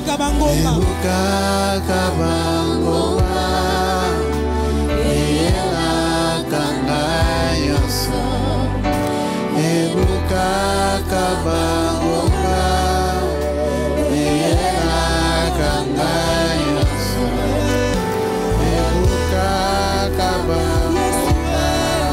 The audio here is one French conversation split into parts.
ebukaka bangomba eyelaka ngai nyonso ebukaka bangomba eyelaka ngai nyonso ebukaka bangomba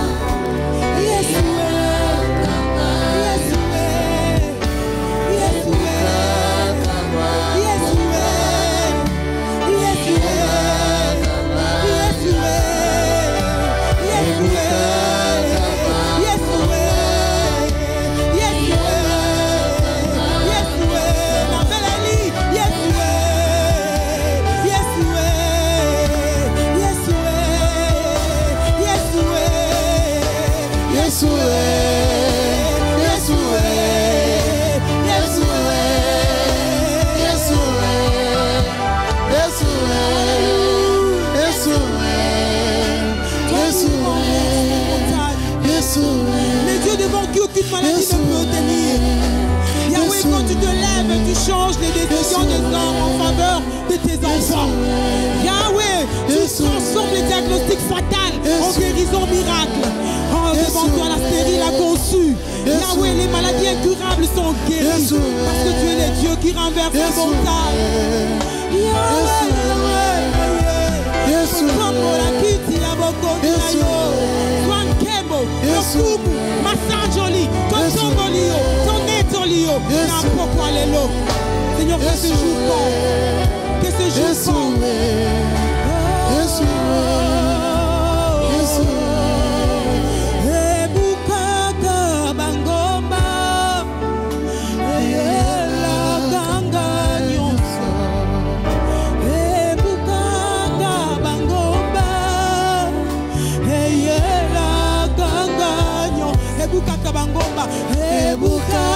Les dieux devant qui aucune maladie ne peut tenir. Yahweh, quand tu te lèves, tu changes les décisions des hommes en faveur de tes enfants. Yahweh, tu transformes les diagnostics fatals en guérison miracle. Oh, devant toi, la stérile a conçu. Yahweh, les maladies incurables sont guéries. Parce que tu es le Dieu qui renverse les montagnes. Seigneur, que ce jour porte, que ce jour porte. Ebukaka